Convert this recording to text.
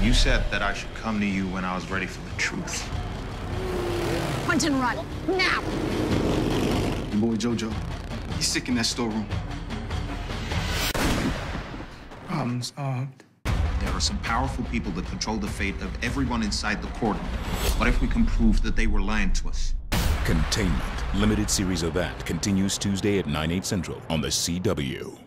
You said that I should come to you when I was ready for the truth. Quentin, run. Now! Your boy Jojo, he's sick in that storeroom. Problem solved. There are some powerful people that control the fate of everyone inside the courtroom. What if we can prove that they were lying to us? Containment. Limited series of that continues Tuesday at 9/8 Central on the CW.